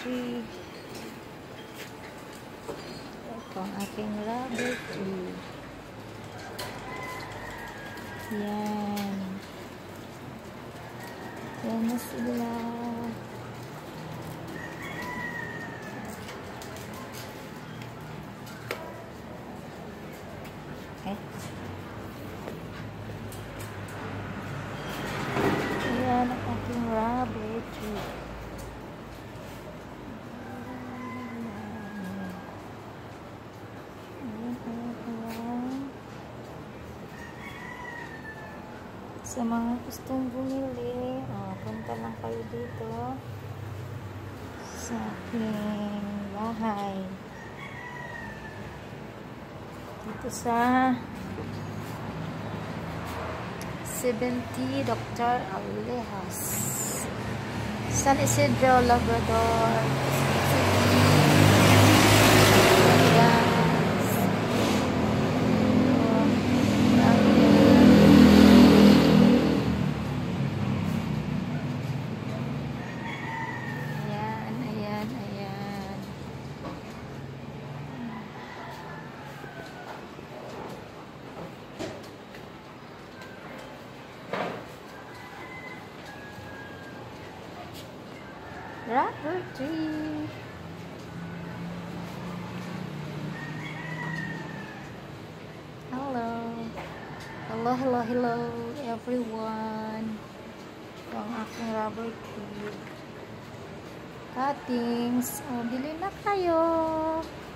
tree. Ito ang aking rubber tree. Yan. Yan na sila. Okay. Yan ang aking rubber tree. Sa mga gustong bumili, punta lang kayo dito sa aking bahay. Dito sa 70 Dr. Alejos, San Isidro, Labrador. Rubber tree. Hello everyone. Ito ang aking rubber tree. Cuttings. Bili na kayo.